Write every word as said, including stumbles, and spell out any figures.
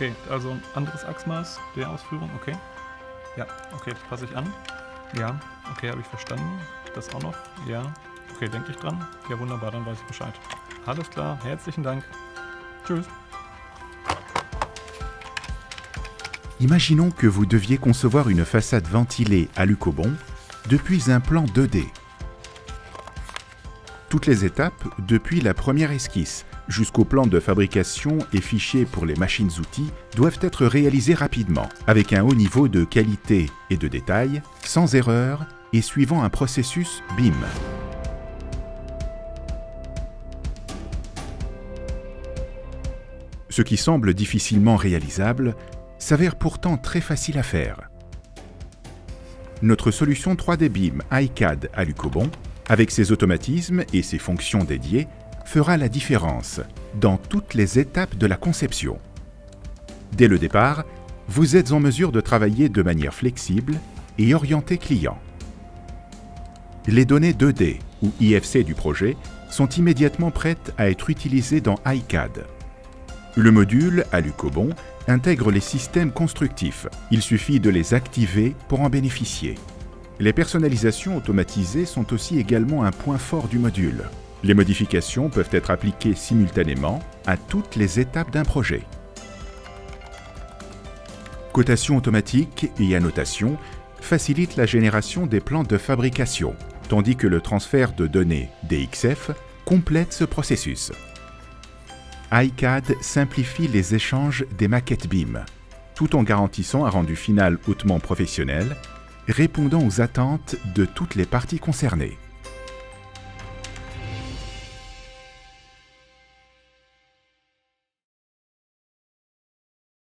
Okay, also ein anderes Achsmaß der Ausführung, okay. Ja, okay, das passe ich an. Ja, okay, habe ich verstanden. Das auch noch, ja. Okay, denke ich dran. Ja, wunderbar, dann weiß ich Bescheid. Alles klar, herzlichen Dank. Tschüss. Imaginons que vous deviez concevoir une façade ventilée à Lucobon depuis un plan deux D. Toutes les étapes, depuis la première esquisse jusqu'au plan de fabrication et fichiers pour les machines-outils, doivent être réalisées rapidement, avec un haut niveau de qualité et de détail, sans erreur et suivant un processus B I M. Ce qui semble difficilement réalisable s'avère pourtant très facile à faire. Notre solution trois D B I M iCAD à Lucobon, avec ses automatismes et ses fonctions dédiées, fera la différence dans toutes les étapes de la conception. Dès le départ, vous êtes en mesure de travailler de manière flexible et orientée client. Les données deux D ou I F C du projet sont immédiatement prêtes à être utilisées dans iCAD. Le module à Lucobon intègre les systèmes constructifs. Il suffit de les activer pour en bénéficier. Les personnalisations automatisées sont aussi également un point fort du module. Les modifications peuvent être appliquées simultanément à toutes les étapes d'un projet. Cotation automatique et annotation facilitent la génération des plans de fabrication, tandis que le transfert de données D X F complète ce processus. iCAD simplifie les échanges des maquettes B I M, tout en garantissant un rendu final hautement professionnel, répondant aux attentes de toutes les parties concernées.